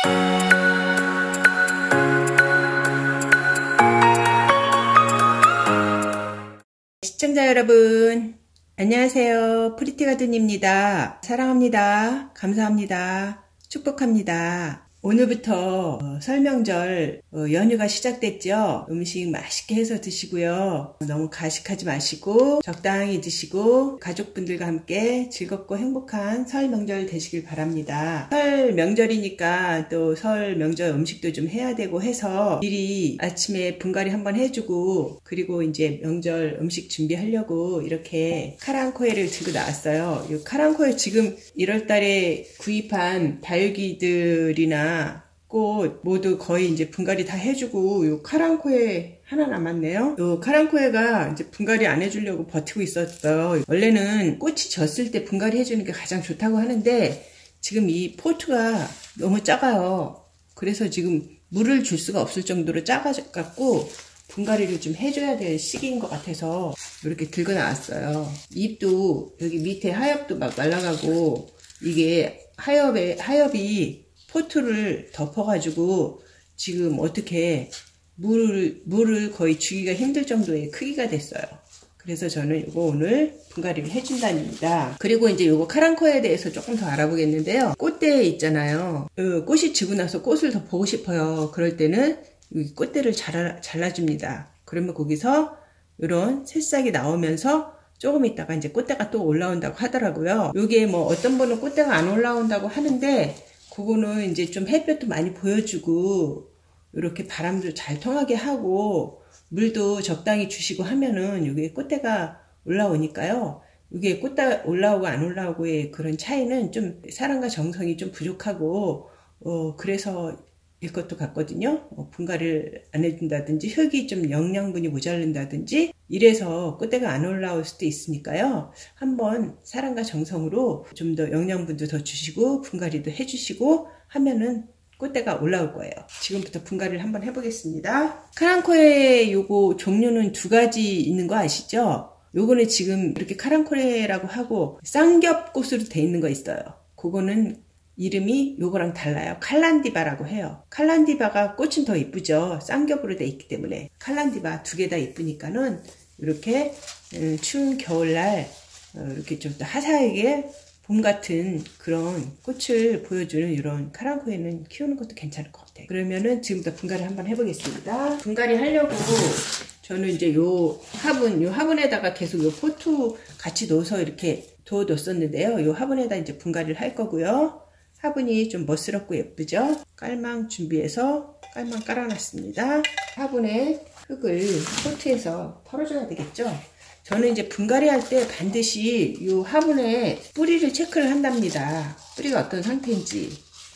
시청자 여러분, 안녕하세요. 프리티가든입니다. 사랑합니다. 감사합니다. 축복합니다. 오늘부터 설 명절 연휴가 시작됐죠. 음식 맛있게 해서 드시고요. 너무 가식하지 마시고 적당히 드시고 가족분들과 함께 즐겁고 행복한 설 명절 되시길 바랍니다. 설 명절이니까 또 설 명절 음식도 좀 해야 되고 해서 미리 아침에 분갈이 한번 해주고, 그리고 이제 명절 음식 준비하려고 이렇게 카랑코에를 들고 나왔어요. 이 카랑코에 지금 1월달에 구입한 다육이들이나 꽃 모두 거의 이제 분갈이 다 해주고, 요 카랑코에 하나 남았네요. 요 카랑코에가 이제 분갈이 안 해주려고 버티고 있었어요. 원래는 꽃이 졌을 때 분갈이 해주는 게 가장 좋다고 하는데, 지금 이 포트가 너무 작아요. 그래서 지금 물을 줄 수가 없을 정도로 작아갖고 분갈이를 좀 해줘야 될 시기인 것 같아서 이렇게 들고 나왔어요. 잎도 여기 밑에 하엽도 막 말라가고, 이게 하엽이 포트를 덮어가지고 지금 어떻게 물을 거의 주기가 힘들 정도의 크기가 됐어요. 그래서 저는 이거 오늘 분갈이를 해준답니다. 그리고 이제 요거 카랑코에 대해서 조금 더 알아보겠는데요. 꽃대 있잖아요. 꽃이 지고 나서 꽃을 더 보고 싶어요. 그럴 때는 이 꽃대를 잘라줍니다. 그러면 거기서 이런 새싹이 나오면서 조금 있다가 이제 꽃대가 또 올라온다고 하더라고요. 요게 뭐 어떤 분은 꽃대가 안 올라온다고 하는데, 그거는 이제 좀 햇볕도 많이 보여주고 이렇게 바람도 잘 통하게 하고 물도 적당히 주시고 하면은 이게 꽃대가 올라오니까요. 이게 꽃대 올라오고 안 올라오고의 그런 차이는 좀 사랑과 정성이 좀 부족하고 그래서 일 것도 같거든요. 분갈이를 안 해준다든지 흙이 좀 영양분이 모자른다든지 이래서 꽃대가 안 올라올 수도 있으니까요. 한번 사랑과 정성으로 좀 더 영양분도 더 주시고 분갈이도 해주시고 하면은 꽃대가 올라올 거예요. 지금부터 분갈이를 한번 해보겠습니다. 카랑코에 요거 종류는 두 가지 있는 거 아시죠? 요거는 지금 이렇게 카랑코레라고 하고 쌍겹꽃으로 돼 있는 거 있어요. 그거는 이름이 요거랑 달라요. 칼란디바라고 해요. 칼란디바가 꽃은 더 이쁘죠. 쌍겹으로 돼 있기 때문에. 칼란디바 두 개 다 이쁘니까는 이렇게 추운 겨울날 이렇게 좀 더 화사하게 봄 같은 그런 꽃을 보여주는 이런 카랑코에는 키우는 것도 괜찮을 것 같아요. 그러면은 지금부터 분갈이 한번 해보겠습니다. 분갈이 하려고 저는 이제 요 화분에다가 계속 요 포트 같이 넣어서 이렇게 둬뒀었는데요. 요 화분에다 이제 분갈이를 할 거고요. 화분이 좀 멋스럽고 예쁘죠? 깔망 준비해서 깔망 깔아놨습니다. 화분에 흙을 포트에서 털어줘야 되겠죠? 저는 이제 분갈이 할 때 반드시 이 화분에 뿌리를 체크를 한답니다. 뿌리가 어떤 상태인지.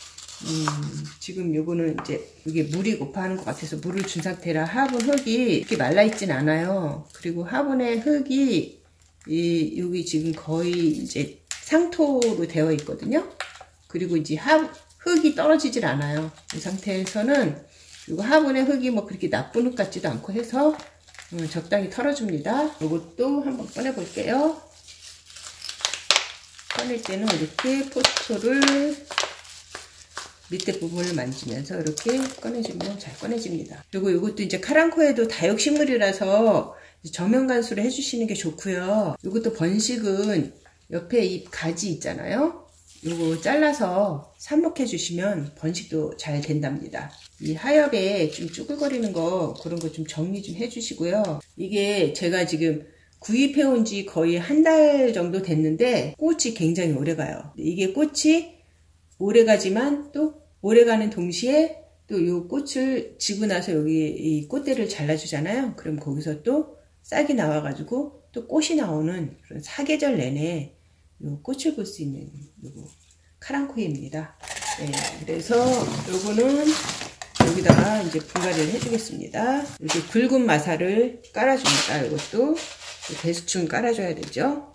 지금 요거는 이제 이게 물이 고파하는 것 같아서 물을 준 상태라 화분 흙이 이렇게 말라있진 않아요. 그리고 화분의 흙이 여기 지금 거의 이제 상토로 되어 있거든요. 그리고 이제 흙이 떨어지질 않아요. 이 상태에서는 그리고 화분의 흙이 뭐 그렇게 나쁜 흙 같지도 않고 해서 적당히 털어줍니다. 이것도 한번 꺼내 볼게요. 꺼낼 때는 이렇게 포트를 밑에 부분을 만지면서 이렇게 꺼내주면 잘 꺼내집니다. 그리고 이것도 이제 카랑코에도 다육식물이라서 저면 간수를 해주시는 게 좋고요. 이것도 번식은 옆에 잎 가지 있잖아요. 요거 잘라서 삽목해 주시면 번식도 잘 된답니다. 이 하엽에 좀 쭈글거리는 거 그런 거 좀 정리 좀 해주시고요. 이게 제가 지금 구입해 온 지 거의 한 달 정도 됐는데 꽃이 굉장히 오래 가요. 이게 꽃이 오래 가지만 또 오래 가는 동시에 또 요 꽃을 지고 나서 여기 이 꽃대를 잘라주잖아요. 그럼 거기서 또 싹이 나와가지고 또 꽃이 나오는 그런 사계절 내내 요 꽃을 볼 수 있는 요거 카랑코에입니다. 네, 그래서 요거는 여기다가 이제 분갈이를 해주겠습니다. 이렇게 굵은 마사를 깔아줍니다. 이것도 대수층 깔아줘야 되죠.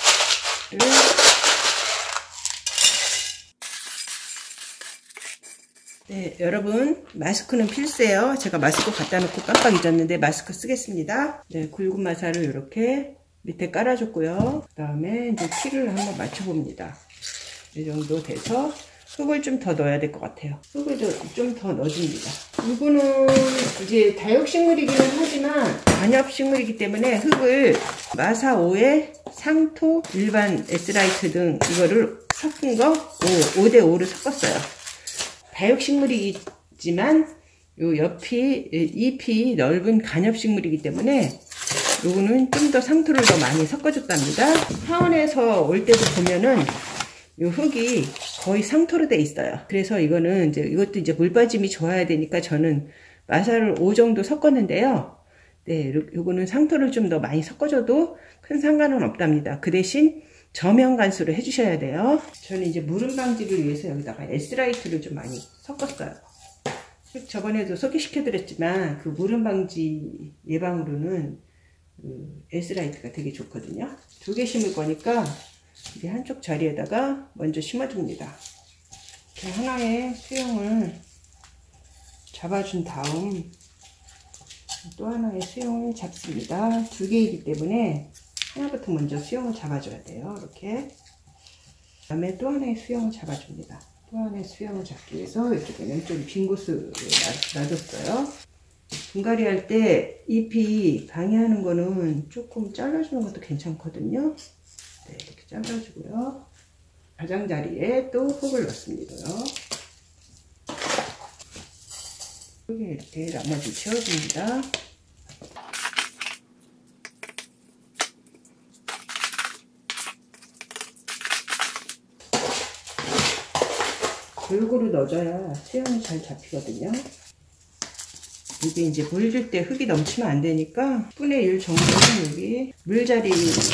네, 여러분 마스크는 필수예요. 제가 마스크 갖다 놓고 깜빡 잊었는데 마스크 쓰겠습니다. 네, 굵은 마사를 이렇게 밑에 깔아줬고요. 그 다음에 이제 키를 한번 맞춰봅니다. 이 정도 돼서 흙을 좀 더 넣어야 될 것 같아요. 흙을 좀 더 넣어줍니다. 이거는 이제 다육식물이기는 하지만 관엽식물이기 때문에 흙을 마사 5에 상토, 일반 S라이트 등 이거를 섞은 거 5대5로 섞었어요. 다육식물이지만 요 잎이 넓은 관엽식물이기 때문에 요거는 좀 더 상토를 더 많이 섞어줬답니다. 하원에서 올 때도 보면은 요 흙이 거의 상토로 돼 있어요. 그래서 이것도 이제 물 빠짐이 좋아야 되니까 저는 마사를 5 정도 섞었는데요. 네, 요거는 상토를 좀 더 많이 섞어줘도 큰 상관은 없답니다. 그 대신 저면 간수를 해주셔야 돼요. 저는 이제 물음 방지를 위해서 여기다가 S라이트를 좀 많이 섞었어요. 저번에도 소개시켜드렸지만 그 물음 방지 예방으로는 S라이트가 되게 좋거든요. 2개 심을 거니까 이제 한쪽 자리에다가 먼저 심어줍니다. 이렇게 하나의 수영을 잡아준 다음 또 하나의 수영을 잡습니다. 2개이기 때문에 하나부터 먼저 수영을 잡아줘야 돼요. 이렇게. 그 다음에 또 하나의 수영을 잡아줍니다. 또 하나의 수영을 잡기 위해서 이쪽에는 좀 빈 곳을 놔뒀어요. 분갈이 할 때 잎이 방해하는 거는 조금 잘라주는 것도 괜찮거든요. 네, 이렇게 잘라주고요. 가장자리에 또 흙을 넣습니다. 흙에 이렇게 나머지 채워줍니다. 골고루 넣어줘야 수영이 잘 잡히거든요. 이게 이제 물 줄 때 흙이 넘치면 안 되니까 10분의 1 정도는 여기 물자리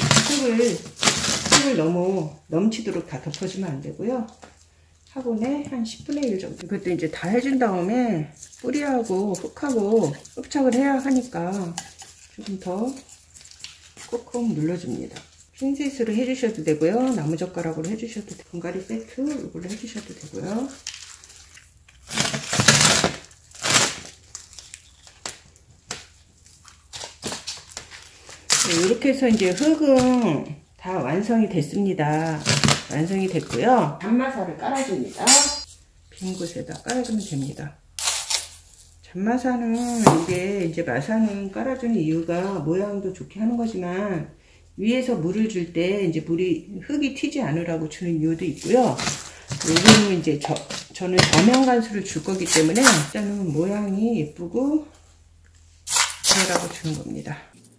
흙을 너무 넘치도록 다 덮어주면 안 되고요. 화분에 한 10분의 1 정도. 이것도 이제 다 해준 다음에 뿌리하고 흙하고 흡착을 해야 하니까 조금 더 꾹꾹 눌러줍니다. 핀셋으로 해주셔도 되고요. 나무젓가락으로 해주셔도 되고, 분갈이 세트 이걸로 해주셔도 되고요. 네, 이렇게 해서 이제 흙은 다 완성이 됐습니다. 완성이 됐고요. 잔마사를 깔아줍니다. 빈 곳에다 깔아주면 됩니다. 잔마사는 이제 마사는 깔아주는 이유가 모양도 좋게 하는 거지만 위에서 물을 줄 때 이제 흙이 튀지 않으라고 주는 이유도 있고요. 요거는 이제 저는 저면 간수를 줄 거기 때문에 일단은 모양이 예쁘고 그러라고 주는 겁니다.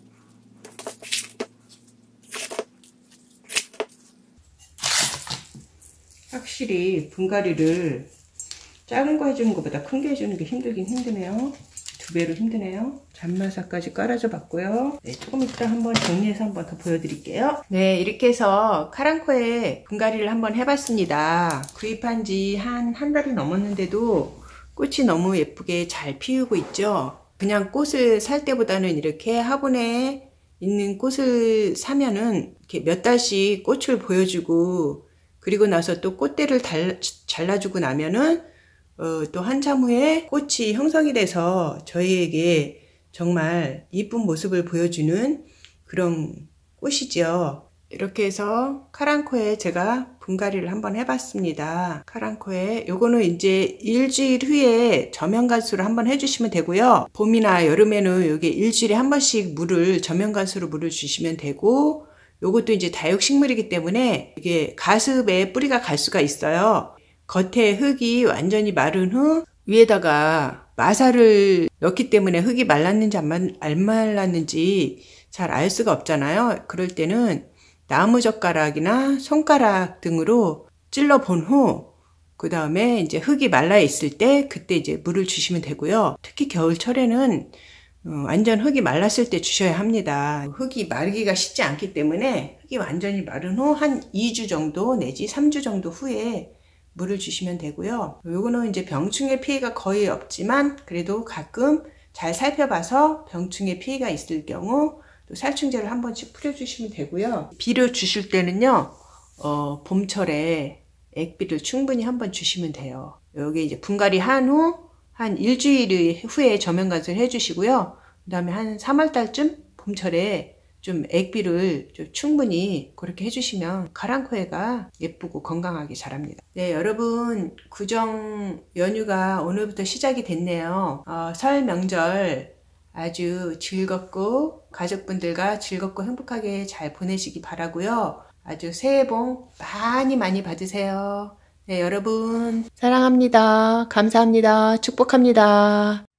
확실히 분갈이를 작은 거 해주는 것보다 큰 게 해주는 게 힘들긴 힘드네요. 2배로 힘드네요. 잔마사까지 깔아줘 봤고요. 네, 조금 이따 한번 정리해서 한번 더 보여드릴게요. 네, 이렇게 해서 카랑코에 분갈이를 한번 해봤습니다. 구입한 지 한 달이 넘었는데도 꽃이 너무 예쁘게 잘 피우고 있죠. 그냥 꽃을 살 때보다는 이렇게 화분에 있는 꽃을 사면은 이렇게 몇 달씩 꽃을 보여주고, 그리고 나서 또 꽃대를 잘라주고 나면은 또 한참 후에 꽃이 형성이 돼서 저희에게 정말 이쁜 모습을 보여주는 그런 꽃이죠. 이렇게 해서 카랑코에 제가 분갈이를 한번 해봤습니다. 카랑코에 요거는 이제 일주일 후에 저면간수를 한번 해주시면 되고요. 봄이나 여름에는 요게 일주일에 한 번씩 저면간수로 물을 주시면 되고, 요것도 이제 다육식물이기 때문에 이게 가습에 뿌리가 갈 수가 있어요. 겉에 흙이 완전히 마른 후 위에다가 마사를 넣기 때문에 흙이 말랐는지 안 말랐는지 잘 알 수가 없잖아요. 그럴 때는 나무젓가락이나 손가락 등으로 찔러 본 후 그 다음에 이제 흙이 말라 있을 때 그때 이제 물을 주시면 되고요. 특히 겨울철에는 완전 흙이 말랐을 때 주셔야 합니다. 흙이 마르기가 쉽지 않기 때문에 흙이 완전히 마른 후 한 2주 정도 내지 3주 정도 후에 물을 주시면 되고요. 요거는 이제 병충해 피해가 거의 없지만 그래도 가끔 잘 살펴봐서 병충해 피해가 있을 경우 또 살충제를 한 번씩 뿌려주시면 되고요. 비료 주실 때는요, 봄철에 액비를 충분히 한번 주시면 돼요. 여기 이제 분갈이 한 후 한 일주일 후에 저면간수를 해주시고요. 그 다음에 한 3월달쯤 봄철에 좀 액비를 좀 충분히 그렇게 해주시면 가랑코애가 예쁘고 건강하게 자랍니다. 네, 여러분 구정 연휴가 오늘부터 시작이 됐네요. 설 명절 아주 즐겁고 가족분들과 즐겁고 행복하게 잘 보내시기 바라고요. 아주 새해 복 많이 많이 받으세요. 네, 여러분 사랑합니다. 감사합니다. 축복합니다.